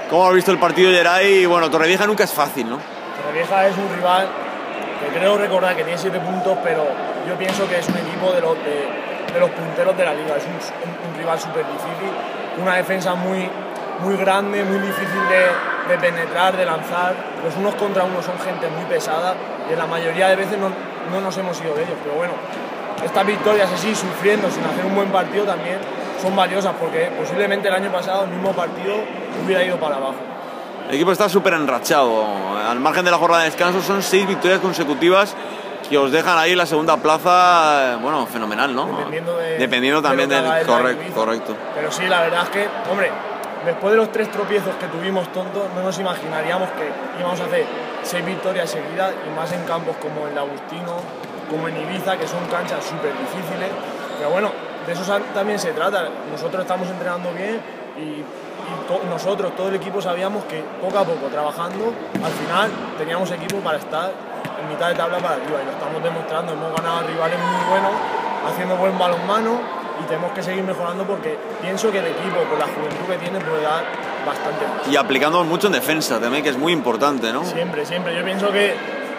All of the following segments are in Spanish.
¿Cómo has visto el partido de Geray? Y bueno, Torrevieja nunca es fácil, ¿no? Torrevieja es un rival que creo recordar que tiene 7 puntos, pero yo pienso que es un equipo de los punteros de la liga. Es un rival súper difícil, una defensa muy grande, muy difícil de penetrar, de lanzar. Los unos contra unos son gente muy pesada y en la mayoría de veces no nos hemos ido de ellos. Pero bueno, estas victorias así, sufriendo, sin hacer un buen partido, también son valiosas porque posiblemente el año pasado el mismo partido hubiera ido para abajo. El equipo está súper enrachado. Al margen de la jornada de descanso son 6 victorias consecutivas que os dejan ahí en la segunda plaza, bueno, fenomenal, ¿no? Dependiendo también del... Correcto. Pero sí, la verdad es que, hombre, después de los 3 tropiezos que tuvimos tontos, no nos imaginaríamos que íbamos a hacer 6 victorias seguidas y más en campos como el de Agustino, como en Ibiza, que son canchas súper difíciles. Pero bueno, de eso también se trata. Nosotros estamos entrenando bien y nosotros, todo el equipo, sabíamos que poco a poco, trabajando, al final teníamos equipo para estar en mitad de tabla para arriba y lo estamos demostrando. Hemos ganado a rivales muy buenos, haciendo buen balonmano y tenemos que seguir mejorando porque pienso que el equipo, con la juventud que tiene, puede dar bastante más. Y aplicando mucho en defensa también, que es muy importante, ¿no? Siempre. Yo pienso que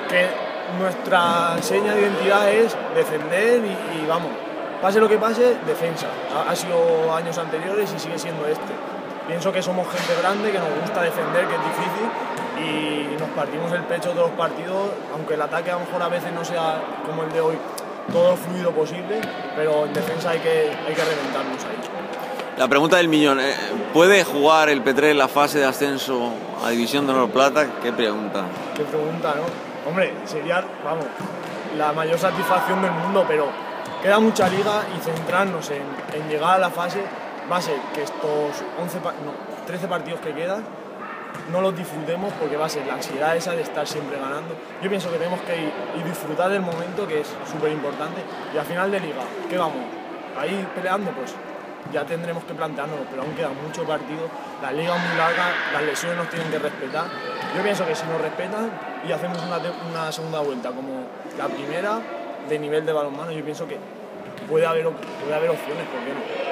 nuestra seña de identidad es defender y vamos, pase lo que pase, defensa. Ha sido años anteriores y sigue siendo este. Pienso que somos gente grande, que nos gusta defender, que es difícil y nos partimos el pecho todos los partidos, aunque el ataque a lo mejor a veces no sea como el de hoy, todo fluido posible, pero en defensa hay que reventarnos ahí. La pregunta del millón, ¿puede jugar el Petrer en la fase de ascenso a División de Honor Plata? ¿Qué pregunta? Qué pregunta, ¿no? Hombre, sería, vamos, la mayor satisfacción del mundo, pero queda mucha liga y centrarnos en llegar a la fase va a ser que estos 13 partidos que quedan no los disfrutemos porque va a ser la ansiedad esa de estar siempre ganando. Yo pienso que tenemos que ir y disfrutar del momento, que es súper importante, y al final de liga, ¿qué vamos? Ahí peleando, pues ya tendremos que planteárnoslo, pero aún quedan muchos partidos, la liga es muy larga, las lesiones nos tienen que respetar. Yo pienso que si nos respetan y hacemos una segunda vuelta como la primera de nivel de balonmano, yo pienso que puede haber opciones, ¿por qué no?